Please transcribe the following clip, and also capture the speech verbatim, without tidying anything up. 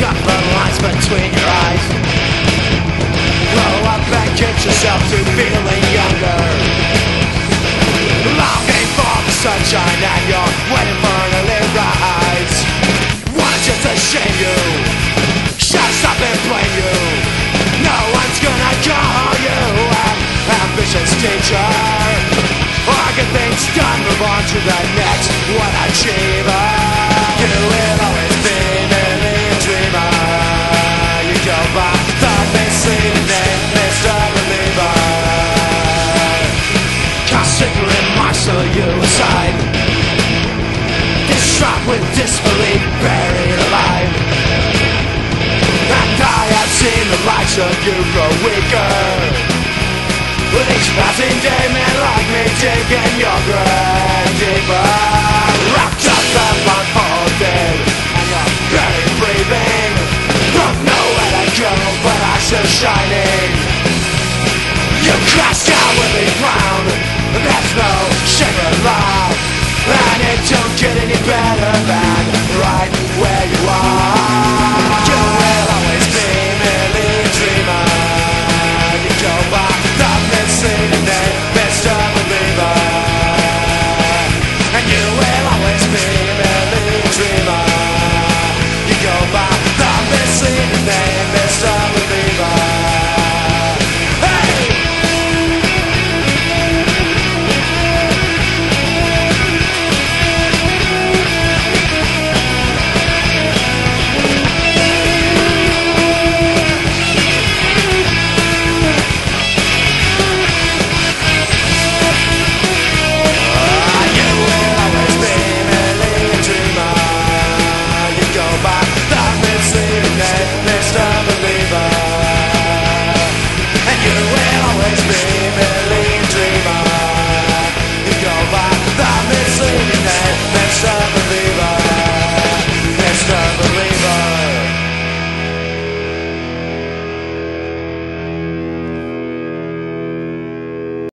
cut the lines between your eyes. Grow up and get yourself to feeling younger, longing for the sunshine and you're waiting for an early rise. Wanna just to shame you, shut up and blame you. No one's gonna call you an ambitious teacher or get things done, move on to the next one achiever. You will always be merely a dreamer. You go by the misleading name Mister Believer. Caustic remarks to you aside, distraught with disbelief, buried alive. And I have seen the likes of you grow weaker with each passing day, men like me digging your grave deeper. Wrapped up and unfolded, and you're barely breathing. Don't know where to go, but eyes are shining. You crashed